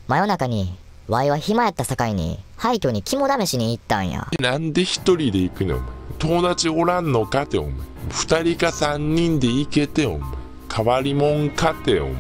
真夜中に、ワイは暇やったさかいに、廃墟に肝試しに行ったんや。 なんで一人で行くねんお前。友達おらんのかてお前。二人か三人で行けてお前。変わりもんかてお前。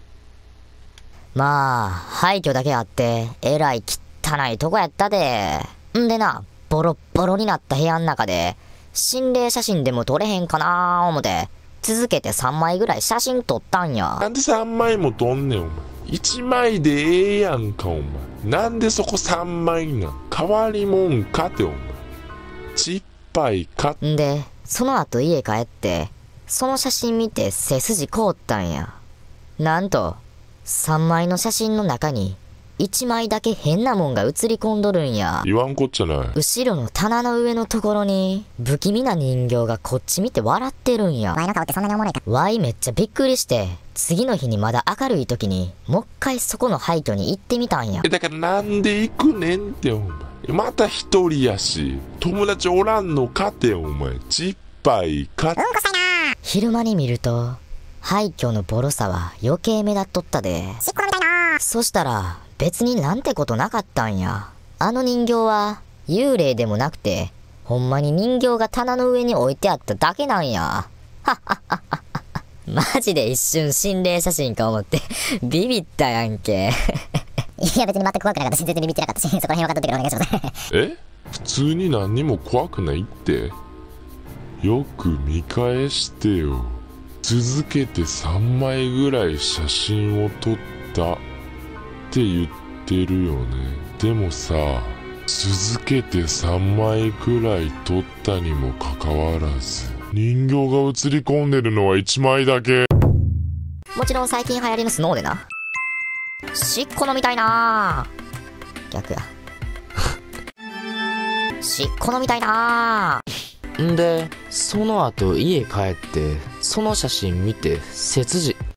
まあ、廃墟だけあって、えらい汚いとこやったで。んでな、ボロッボロになった部屋ん中で、心霊写真でも撮れへんかなー思て、続けて3枚ぐらい写真撮ったんや。 なんで3枚も撮んねんお前。1枚でええやんかお前。なんでそこ3枚なん。変わりもんかてお前。ちっぱいか。 んで、その後家帰って、その写真見て背筋凍ったんや。なんと、3枚の写真の中に、1枚だけ変なもんが映り込んどるんや。 言わんこっちゃない。 後ろの棚の上のところに、不気味な人形がこっち見て笑ってるんや。 ワイの顔ってそんなにおもろいか。 ワイめっちゃびっくりして、次の日にまだ明るい時に、もう一回そこの廃墟に行ってみたんや。 だからなんで行くねんってお前。また一人やし、友達おらんのかてお前。ちっぱいか。 うんこさいな昼間に見ると、廃墟のボロさは余計目立っとったで。 しっころみたいなそしたら、別になんてことなかったんや。あの人形は、幽霊でもなくて、ほんまに人形が棚の上に置いてあっただけなんや。はっはっはっはっは。マジで一瞬心霊写真か思って、ビビったやんけ。 いや別に全く怖くなかったし、全然ビビってなかったし、そこら辺分かっとってからお願いします。 え普通に何にも怖くないって。よく見返してよ。続けて3枚ぐらい写真を撮ったって言ってるよね。でもさ、続けて3枚ぐらい撮ったにもかかわらず、人形が映り込んでるのは1枚だけ。 もちろん最近流行りのスノーでな。しっこ飲みたいなー。逆や。しっこ飲みたいなー。 んで、その後家帰って、その写真見て、切字。